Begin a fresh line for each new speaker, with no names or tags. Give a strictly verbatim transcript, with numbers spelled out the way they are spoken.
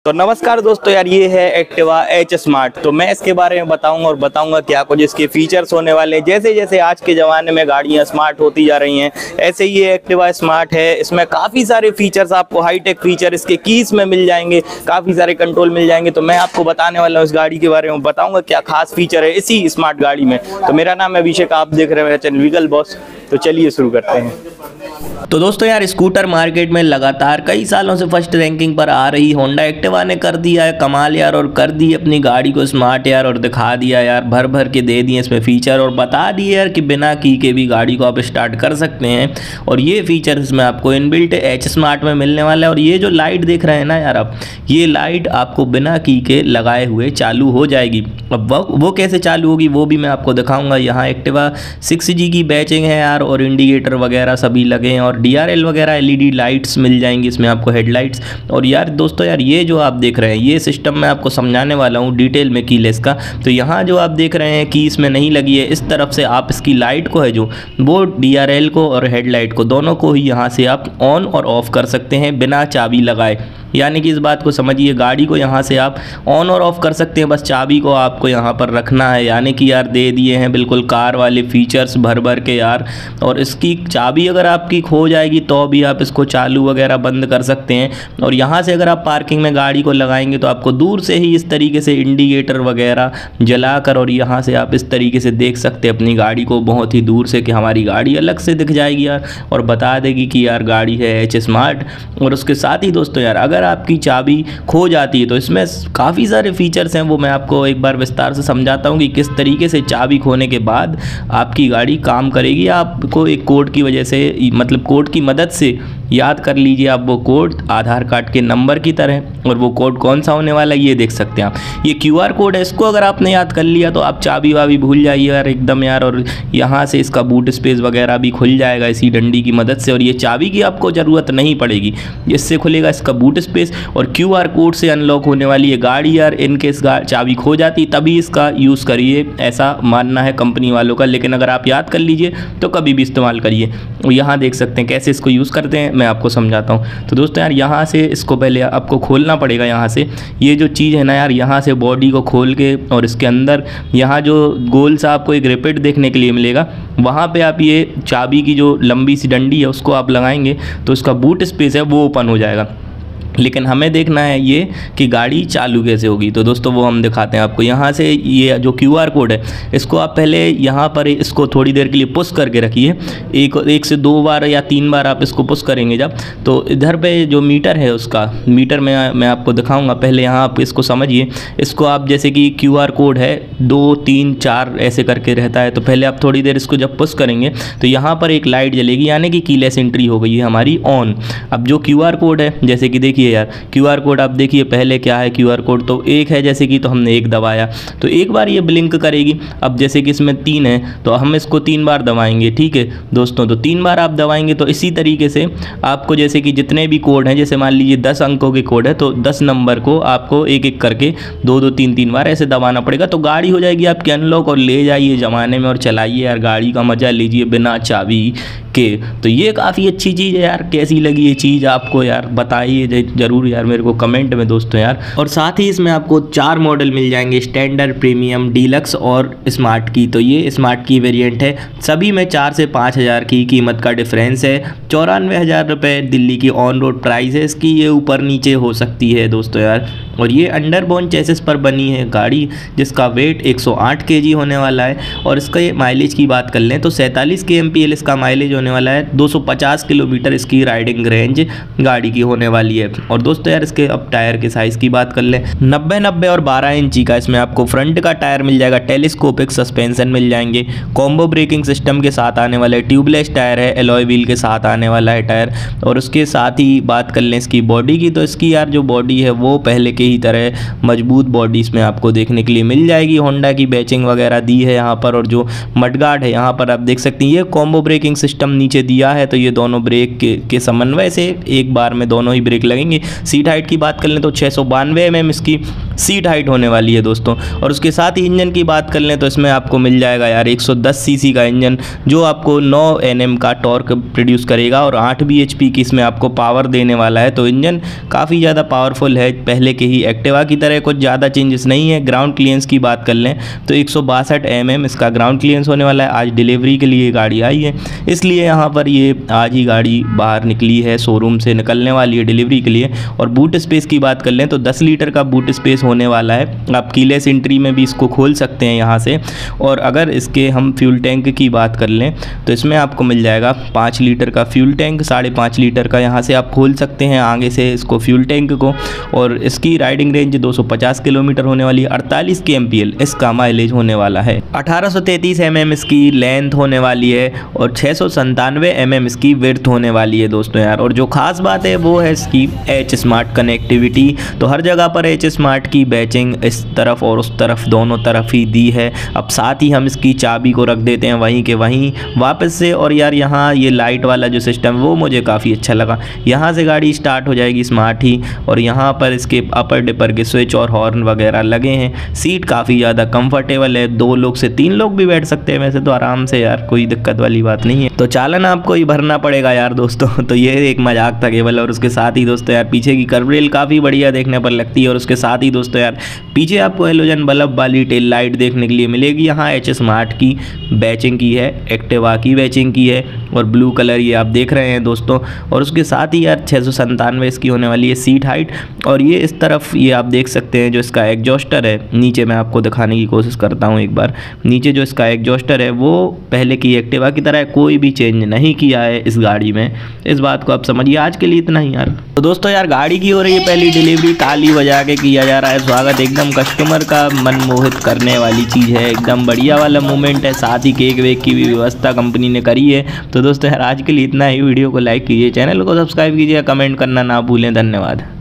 तो नमस्कार दोस्तों यार, ये है एक्टिवा एच स्मार्ट। तो मैं इसके बारे में बताऊंगा और बताऊंगा क्या कुछ इसके फीचर्स होने वाले हैं। जैसे जैसे आज के ज़माने में गाड़ियां स्मार्ट होती जा रही हैं, ऐसे ही ये एक्टिवा स्मार्ट है। इसमें काफ़ी सारे फीचर्स, आपको हाईटेक फीचर इसके कीज में मिल जाएंगे, काफ़ी सारे कंट्रोल मिल जाएंगे। तो मैं आपको बताने वाला हूँ इस गाड़ी के बारे में, बताऊँगा क्या खास फीचर है इसी स्मार्ट गाड़ी में। तो मेरा नाम है अभिषेक, आप देख रहे हैं चैनल व्हीकल बॉस। तो चलिए शुरू करते हैं। तो दोस्तों यार, स्कूटर मार्केट में लगातार कई सालों से फर्स्ट रैंकिंग पर आ रही होंडा एक्टिवा ने कर दिया है कमाल यार, और कर दी अपनी गाड़ी को स्मार्ट यार, और दिखा दिया यार, भर भर के दे दिए इसमें फीचर, और बता दिए यार कि बिना की के भी गाड़ी को आप स्टार्ट कर सकते हैं। और ये फीचर इसमें आपको इनबिल्ट एच स्मार्ट में मिलने वाला है। और ये जो लाइट देख रहे हैं ना यार आप, ये लाइट आपको बिना की के लगाए हुए चालू हो जाएगी। अब वो वो कैसे चालू होगी वो भी मैं आपको दिखाऊंगा। यहाँ एक्टिवा सिक्स जी की बैचिंग है यार, और इंडिकेटर वगैरह सभी लगे हैं, और डी आर एल वगैरह एल ई डी लाइट्स मिल जाएंगी इसमें आपको, हेडलाइट्स। और यार दोस्तों यार, ये जो आप देख रहे हैं ये सिस्टम मैं आपको समझाने वाला हूँ डिटेल में कीलेस का। तो यहाँ जो आप देख रहे हैं कि इसमें नहीं लगी है, इस तरफ से आप इसकी लाइट को है जो वो डी आर एल को और हेडलाइट को दोनों को ही यहाँ से आप ऑन और ऑफ कर सकते हैं बिना चाबी लगाए। यानी कि इस बात को समझिए, गाड़ी को यहाँ से आप ऑन और ऑफ कर सकते हैं, बस चाबी को आपको यहाँ पर रखना है। यानी कि यार दे दिए हैं बिल्कुल कार वाले फीचर्स भर भर के यार। और इसकी चाबी अगर आपकी खो जाएगी तो भी आप इसको चालू वगैरह बंद कर सकते हैं। और यहाँ से अगर आप पार्किंग में गाड़ी को लगाएंगे तो आपको दूर से ही इस तरीके से इंडिकेटर वगैरह जलाकर, और यहाँ से आप इस तरीके से देख सकते हैं अपनी गाड़ी को बहुत ही दूर से, कि हमारी गाड़ी अलग से दिख जाएगी यार, और बता देगी कि यार गाड़ी है एच स्मार्ट। और उसके साथ ही दोस्तों यार, अगर आपकी चाबी खो जाती है तो इसमें काफ़ी सारे फीचर्स हैं, वो मैं आपको एक बार विस्तार से समझाता हूँ कि किस तरीके से चाबी खोने के बाद आपकी गाड़ी काम करेगी। आपको एक कोड की वजह से, मतलब कोड की मदद से याद कर लीजिए आप वो कोड आधार कार्ड के नंबर की तरह। और वो कोड कौन सा होने वाला है ये देख सकते हैं आप, ये क्यू आर कोड है। इसको अगर आपने याद कर लिया तो आप चाबी वाबी भूल जाइए यार एकदम यार। और यहाँ से इसका बूट स्पेस वगैरह भी खुल जाएगा इसी डंडी की मदद से, और ये चाबी की आपको ज़रूरत नहीं पड़ेगी, इससे खुलेगा इसका बूट स्पेस। और क्यू आर कोड से अनलॉक होने वाली है गाड़ी यार। इनकेस चाबी खो जाती तभी इसका यूज़ करिए, ऐसा मानना है कंपनी वालों का। लेकिन अगर आप याद कर लीजिए तो कभी भी इस्तेमाल करिए। यहाँ देख सकते हैं कैसे इसको यूज़ करते हैं, मैं आपको समझाता हूँ। तो दोस्तों यार, यहाँ से इसको पहले आपको खोलना पड़ेगा। यहाँ से ये जो चीज़ है ना यार, यहाँ से बॉडी को खोल के, और इसके अंदर यहाँ जो गोल सा आपको एक रिपिट देखने के लिए मिलेगा, वहाँ पे आप ये चाबी की जो लंबी सी डंडी है उसको आप लगाएंगे तो इसका बूट स्पेस है वो ओपन हो जाएगा। लेकिन हमें देखना है ये कि गाड़ी चालू कैसे होगी। तो दोस्तों वो हम दिखाते हैं आपको। यहाँ से ये जो क्यू आर कोड है इसको आप पहले यहाँ पर इसको थोड़ी देर के लिए पुश करके रखिए। एक एक से दो बार या तीन बार आप इसको पुश करेंगे जब, तो इधर पे जो मीटर है उसका मीटर में मैं आपको दिखाऊंगा। पहले यहाँ आप इसको समझिए। इसको आप जैसे कि क्यू आर कोड है दो तीन चार ऐसे करके रहता है, तो पहले आप थोड़ी देर इसको जब पुश करेंगे तो यहाँ पर एक लाइट जलेगी, यानी कि कीलेस एंट्री हो गई है हमारी ऑन। अब जो क्यू आर कोड है, जैसे कि देखिए यार, क्यू आर कोड आप देखिए पहले क्या है, क्यू आर कोड तो एक है, जैसे कि तो हमने एक दबाया तो एक बार ये ब्लिंक करेगी। अब जैसे कि इसमें तीन है तो हम इसको तीन बार दबाएंगे, ठीक है दोस्तों। तो तीन बार आप दबाएंगे तो इसी तरीके से आपको, जैसे कि जितने भी कोड हैं, जैसे मान लीजिए दस अंकों के कोड है तो दस नंबर को आपको एक एक करके दो दो तीन तीन बार ऐसे दबाना पड़ेगा। तो गाड़ी हो जाएगी आपकी अनलॉक, और ले जाइए ज़माने में और चलाइए यार, गाड़ी का मज़ा लीजिए बिना चाबी के। तो ये काफ़ी अच्छी चीज़ है यार। कैसी लगी ये चीज़ आपको यार, बताइए ज़रूर यार मेरे को कमेंट में दोस्तों यार। और साथ ही इसमें आपको चार मॉडल मिल जाएंगे, स्टैंडर्ड, प्रीमियम, डीलक्स और स्मार्ट की। तो ये स्मार्ट की वेरिएंट है। सभी में चार से पाँच हज़ार की कीमत का डिफरेंस है। चौरानवे हज़ार रुपये दिल्ली की ऑन रोड प्राइस है इसकी। ये ऊपर नीचे हो सकती है दोस्तों यार। और ये अंडरबोन चेसिस पर बनी है गाड़ी, जिसका वेट एक सौ आठ केजी होने वाला है। और इसका ये माइलेज की बात कर लें तो सैंतालीस के एम पी एल इसका माइलेज होने वाला है। दो सौ पचास किलोमीटर इसकी राइडिंग रेंज गाड़ी की होने वाली है। और दोस्तों यार, इसके अब टायर के साइज़ की बात कर लें, नब्बे नब्बे और बारह इंची का इसमें आपको फ्रंट का टायर मिल जाएगा। टेलीस्कोपिक सस्पेंशन मिल जाएंगे। कॉम्बो ब्रेकिंग सिस्टम के साथ आने वाला है। ट्यूबलेस टायर है, एलॉय व्हील के साथ आने वाला है टायर। और उसके साथ ही बात कर लें इसकी बॉडी की, तो इसकी यार जो बॉडी है वो पहले के ही तरह मजबूत बॉडी इसमें आपको देखने के लिए मिल जाएगी। होंडा की बैचिंग वगैरह दी है यहाँ पर। और जो मडगार्ड है यहाँ पर आप देख सकते हैं, ये कॉम्बो ब्रेकिंग सिस्टम नीचे दिया है, तो ये दोनों ब्रेक के, के समन्वय से एक बार में दोनों ही ब्रेक लगेंगे। सीट हाइट की बात कर लें तो छः सौ बानवे एम एम इसकी सीट हाइट होने वाली है दोस्तों। और उसके साथ ही इंजन की बात कर लें तो इसमें आपको मिल जाएगा यार एक सौ दस सीसी का इंजन, जो आपको नौ एन एम का टॉर्क प्रोड्यूस करेगा और आठ बी एच पी की इसमें आपको पावर देने वाला है। तो इंजन काफ़ी ज़्यादा पावरफुल है, पहले के ही एक्टिवा की तरह कुछ ज़्यादा चेंजेस नहीं है। ग्राउंड क्लियरेंस की बात कर लें तो एक सौ बासठ एम एम इसका ग्राउंड क्लियरेंस होने वाला है। आज डिलीवरी के लिए गाड़ी आई है, इसलिए यहाँ पर ये आज ही गाड़ी बाहर निकली है, शोरूम से निकलने वाली है डिलीवरी के लिए। और बूट स्पेस की बात कर लें तो दस लीटर का बूट स्पेस होने वाला है। आप कीलेस एंट्री में भी इसको खोल सकते हैं यहाँ से। और अगर इसके हम फ्यूल टैंक की बात कर लें तो इसमें आपको मिल जाएगा पाँच लीटर का फ्यूल टैंक, साढ़े पाँच लीटर का यहाँ से आप खोल सकते हैं आगे से इसको फ्यूल टैंक को। और इसकी राइडिंग रेंज दो सौ पचास किलोमीटर होने वाली है। अड़तालीस के एम पी एल इसका माइलेज होने वाला है। अठारह सौ तैंतीस एम एम इसकी लेंथ होने वाली है और छः सौ संतानवे एम एम इसकी विड्थ होने वाली है दोस्तों यार। और जो खास बात है वो है इसकी एच स्मार्ट कनेक्टिविटी। तो हर जगह पर एच स्मार्ट की बैचिंग इस तरफ और उस तरफ दोनों तरफ ही दी है। अब साथ ही हम इसकी चाबी को रख देते हैं वहीं के वहीं वापस से। और यार यहाँ ये लाइट वाला जो सिस्टम वो मुझे काफ़ी अच्छा लगा, यहाँ से गाड़ी स्टार्ट हो जाएगी स्मार्ट ही। और यहाँ पर इसके अपर डिपर के स्विच और हॉर्न वगैरह लगे हैं। सीट काफ़ी ज़्यादा कंफर्टेबल है, दो लोग से तीन लोग भी बैठ सकते हैं वैसे तो आराम से यार, कोई दिक्कत वाली बात नहीं है। तो चालन आपको ही भरना पड़ेगा यार दोस्तों। तो ये एक मजाक था केवल। और उसके साथ ही दोस्तों यार पीछे की कर्व रेल काफ़ी बढ़िया देखने पर लगती है। और उसके साथ ही दोस्तों यार पीछे आपको हेलोजन बल्ब वाली टेल लाइट देखने के लिए मिलेगी। यहाँ एच स्मार्ट की बैचिंग की है, एक्टिवा की बैचिंग की है और ब्लू कलर ये आप देख रहे हैं दोस्तों। और उसके साथ ही यार छः सौ संतानवे इसकी होने वाली है सीट हाइट। और ये इस तरफ ये आप देख सकते हैं जो इसका एग्जॉस्टर है, नीचे मैं आपको दिखाने की कोशिश करता हूँ एक बार। नीचे जो इसका एग्जॉस्टर है वो पहले की एक्टिवा की तरह कोई भी चेंज नहीं किया है इस गाड़ी में, इस बात को आप समझिए। आज के लिए इतना ही यार। तो दोस्तों यार गाड़ी की हो रही है पहली डिलीवरी, ताली बजा के किया जा रहा है स्वागत। एकदम कस्टमर का मन मोहित करने वाली चीज़ है, एकदम बढ़िया वाला मोमेंट है। साथ ही केक वेक की भी व्यवस्था कंपनी ने करी है। तो दोस्तों यार आज के लिए इतना ही। वीडियो को लाइक कीजिए, चैनल को सब्सक्राइब कीजिए, कमेंट करना ना भूलें। धन्यवाद।